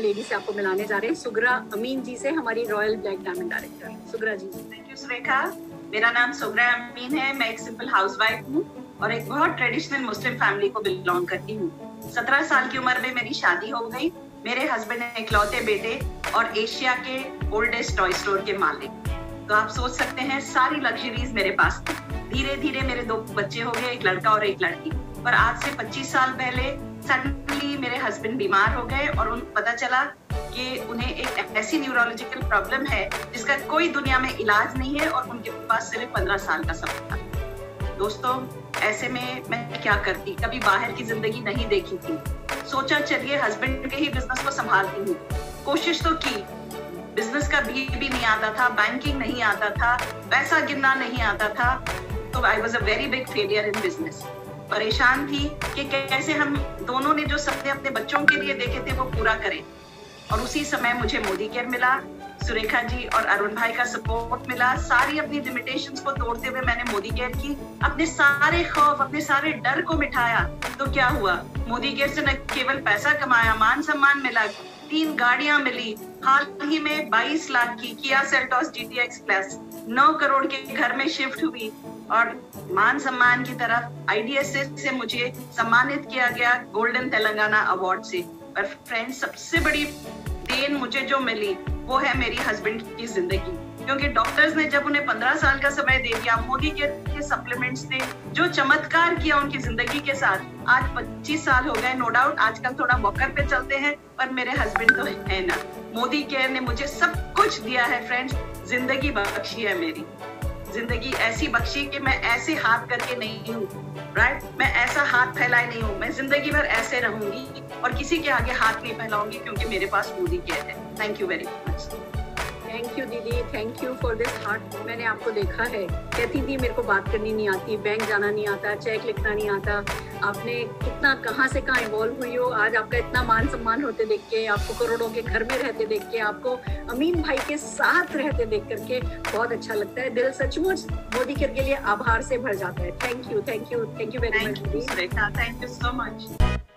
Lady से आपको मिलाने जा रहे हैं, सुगरा अमीन जी से, हमारी royal black diamond director. Sughra ji. Thank you Surekha. मेरा नाम सुगरा अमीन है। मैं एक सिंपल हाउसवाइफ हूँ और एक बहुत ट्रेडिशनल मुस्लिम फैमिली को बिलोंग करती हूँ। 17 साल की उम्र में मेरी शादी हो गई। मेरे हस्बैंड हैं इकलौते बेटे और एशिया के ओल्डेस्ट टॉय स्टोर के मालिक। तो आप सोच सकते हैं सारी लग्जरीज मेरे पास थी। धीरे धीरे मेरे 2 बच्चे हो गए, एक लड़का और एक लड़की। पर आज से 25 साल पहले सडनली मेरे हस्बैंड बीमार हो गए और उनको पता चला कि उन्हें एक ऐसी न्यूरोलॉजिकल प्रॉब्लम है जिसका कोई दुनिया में इलाज नहीं है और उनके पास सिर्फ 15 साल का समय था। दोस्तों, ऐसे में मैं क्या करती, कभी बाहर की जिंदगी नहीं देखी थी। सोचा चलिए हस्बैंड के ही बिजनेस को संभालती हूँ। कोशिश तो की, बिजनेस का भी नहीं आता था, बैंकिंग नहीं आता था, पैसा गिनना नहीं आता था। तो I was a very big failure in business. परेशान थी कि कैसे हम दोनों ने जो सपने अपने बच्चों के लिए देखे थे वो पूरा करें। और उसी समय मुझे मोदीकेयर मिला, सुरेखा जी और अरुण भाई का सपोर्ट मिला। सारी अपनी लिमिटेशंस को तोड़ते हुए मैंने मोदीकेयर की, अपने सारे खौफ, अपने सारे डर को मिटाया। तो क्या हुआ, मोदीकेयर से न केवल पैसा कमाया, मान सम्मान मिला, 3 गाड़ियां मिली। हाल ही में 22 लाख की Kia Seltos GTX plus 9 crore के घर में शिफ्ट हुई और मान सम्मान की तरफ IDSS से मुझे सम्मानित किया गया गोल्डन तेलंगाना अवार्ड से। पर फ्रेंड्स, सबसे बड़ी देन मुझे जो मिली वो है मेरी हस्बैंड की जिंदगी, क्योंकि डॉक्टर्स ने जब उन्हें 15 साल का समय दे दिया, मोदी के सप्लीमेंट्स ने जो चमत्कार किया उनकी जिंदगी के साथ, आज 25 साल हो गए। नो डाउट आजकल थोड़ा वॉकर पे चलते हैं, पर मेरे हस्बैंड तो है ना। मोदी केयर ने मुझे सब कुछ दिया है फ्रेंड्स। जिंदगी बख्शी है मेरी, जिंदगी ऐसी बख्शी कि मैं ऐसे हाथ करके नहीं हूँ, राइट? मैं ऐसा हाथ फैलाए नहीं हूँ। मैं जिंदगी भर ऐसे रहूंगी और किसी के आगे हाथ नहीं फैलाऊंगी, क्योंकि मेरे पास मोदी केयर है। Thank you very much. Thank you दीदी, thank you for this heart. मैंने आपको देखा है, कहती थी मेरे को बात करनी नहीं आती, बैंक जाना नहीं आता, चेक लिखना नहीं आता। आपने कितना कहाँ से कहाँ इवॉल्व हुई हो। आज आपका इतना मान सम्मान होते देख के, आपको करोड़ों के घर में रहते देख के, आपको अमीन भाई के साथ रहते देख करके बहुत अच्छा लगता है। दिल सचमुच मोदीकेयर के लिए आभार से भर जाता है। Thank you, thank you, thank you very much दीदी। Thank you so much.